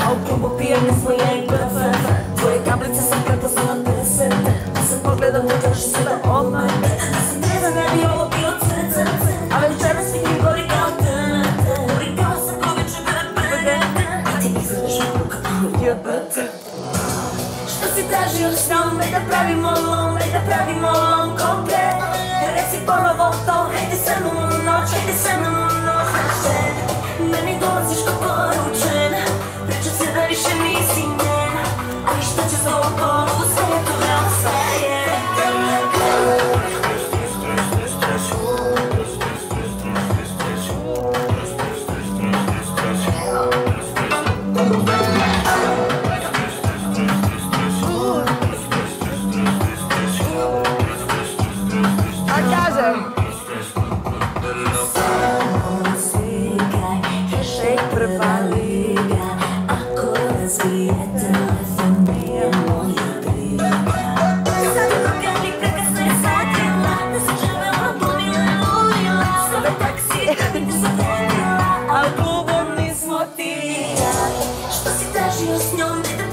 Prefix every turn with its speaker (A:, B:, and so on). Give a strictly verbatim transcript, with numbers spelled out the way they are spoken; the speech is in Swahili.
A: A u klubu pijani smo ja i B F F. Tvoje kablice sam prepoznala desete. Da se pogledam da drži sebe odmah. Da sam trezan ne bi ovo bilo crce. A večeras mi gori kao tenete. Gori kao sam ko veče bebe. A ti izgledaš kako kapano jebete. Što si tražio s njome da pravimo lom, da pravimo lom ko pre. Reci ponovo to, hajde sa mnom u noć, hajde sa mnom u noć. Meni dolaziš ko poručen, priča se da više nisi njen. Ali šta će za ovo polu, sve to ne ostaje. Prva liga, ako razbije telefon, nije moja briga. Sad je drugani, prekasno je satila, da se živela, glumila i lulila. Sada taksi, da bi te zavodila, a u klubu nismo ti. Što si tražio s njom,